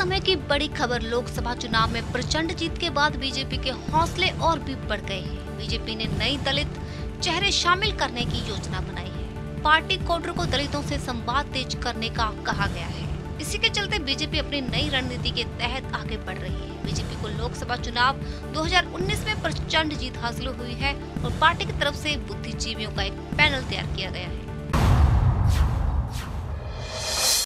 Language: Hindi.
समय की बड़ी खबर। लोकसभा चुनाव में प्रचंड जीत के बाद बीजेपी के हौसले और भी बढ़ गए हैं। बीजेपी ने नई दलित चेहरे शामिल करने की योजना बनाई है। पार्टी कोडर को दलितों से संवाद तेज करने का कहा गया है। इसी के चलते बीजेपी अपनी नई रणनीति के तहत आगे बढ़ रही है। बीजेपी को लोकसभा चुनाव 2019 में प्रचंड जीत हासिल हुई है और पार्टी की तरफ से बुद्धिजीवियों का एक पैनल तैयार किया गया है।